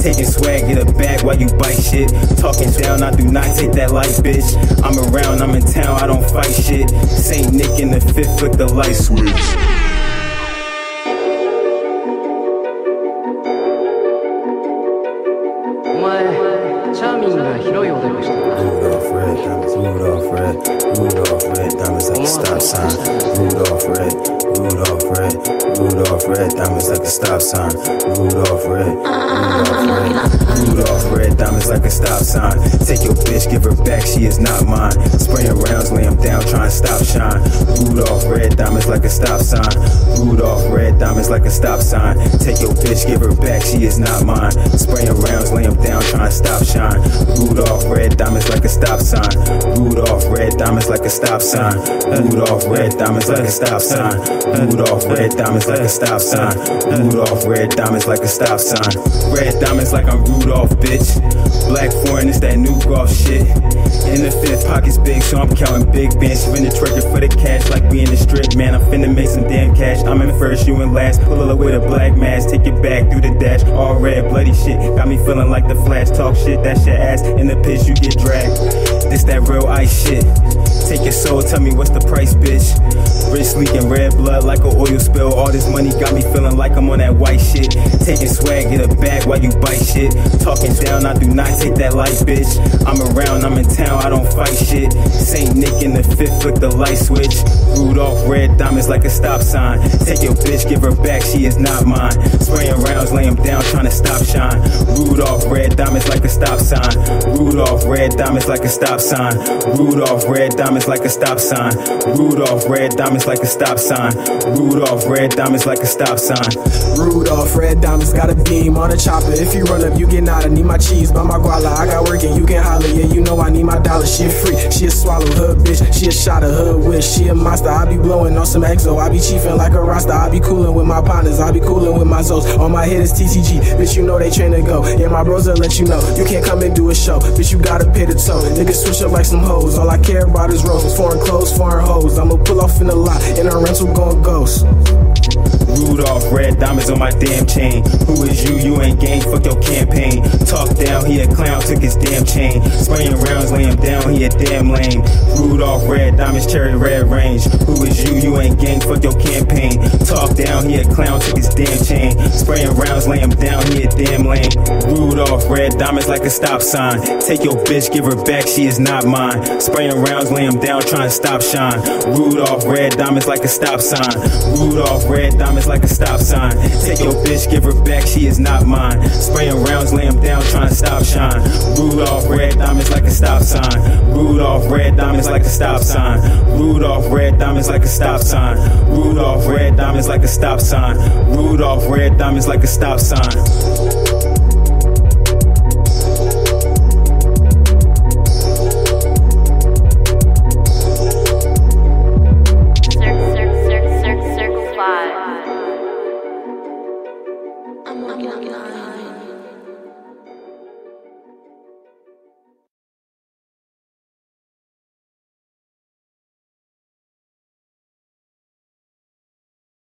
Taking swag, get a bag while you bite shit. Talking down, I do not take that light, bitch. I'm around, I'm in town, I don't fight shit. Saint Nick in the 5th, flick the light switch. Rudolph red diamonds like a stop sign. Rudolph red diamonds like a stop sign. Rudolph red diamonds like a stop sign. Take your bitch, give her back, she is not mine. Spraying rounds, lay 'em down, trying to stop shine. Rudolph red diamonds like a stop sign. Rudolph red diamonds like a stop sign. Take your bitch, give her back, she is not mine. Spraying rounds, lay 'em down, trying to stop shine. Rudolph red diamonds like a stop sign. Rudolph red diamonds like a stop sign. Rudolph red diamonds like a stop sign. Rudolph red diamonds like a stop sign. Rudolph red diamonds like a stop sign. Red diamonds like I'm Rudolph, bitch. Black foreign, it's that new golf shit. In the 5th, pockets big, so I'm counting big bands. Spin the trigger for the cash like we in the strip, man. I'm finna make some damn cash. I'm in first, you in last. Pull up with a black mask, take it back through the dash. All red, bloody shit, got me feeling like the Flash. Talk shit, that's your ass. In the pitch, you get dragged. This that real ice shit. Take your soul, tell me what's the price, bitch. Wrist leaking red blood like an oil spill. All this money got me feeling like I'm on that white shit. Taking swag, get a bag while you bite shit. Talking down, I do not take that light, bitch. I'm around, I'm in town, I don't fight shit. Saint Nick in the 5th, flick the light switch. Rudolph red diamonds like a stop sign. Take your bitch, give her back, she is not mine. Spraying rounds, lay 'em down, trying to stop shine. Rudolph red diamonds like a stop sign. Rudolph red diamonds like a stop sign. Rudolph red diamonds like a stop sign. Rudolph red diamonds like a stop sign. Rudolph red diamonds like a stop sign. Rudolph red diamonds got a beam on a chopper. If you run up, you get nada. Need my cheese, by my guala. I got work and you can holler. Yeah, you know I need my dollar. She a freak, she a swallow hood bitch. She a shot of hood wish. She a monster. I be blowing on some exo. I be chiefing like a roster. I be coolin' with my partners. I be coolin' with my Zos. On my head is TCG. Bitch, you know they train to go. Yeah, my bros will let you know. You can't come and do a show. Bitch, you gotta pay the toe. Niggas switch up like some hoes. All I care about is rolls. Foreign clothes, foreign hoes. I'ma pull off in the lot. In a rental going ghost. Rudolph red diamonds on my damn chain. Who is you? You ain't gang, fuck your campaign. Talk down, he a clown, took his damn chain. Spraying rounds, lay him down, he a damn lame. Rudolph red diamonds, cherry red range. Who is you? You ain't gang, fuck your campaign. Talk down, he a clown, took his damn chain. Spraying rounds, lay him down, he a damn lame. Rudolph red diamonds like a stop sign. Take your bitch, give her back, she is not mine. Spraying rounds, lay him down, trying to stop shine. Rudolph red diamonds like a stop sign. Rudolph red diamonds like a stop sign. Take your bitch, give her back, she is not mine. Spraying rounds, lay him down, trying to stop shine. Rudolph red diamonds like a stop sign. Rudolph red diamonds like a stop sign. Rudolph red diamonds like a stop sign. Rudolph red diamonds like a stop sign. Rudolph red diamonds like a stop sign.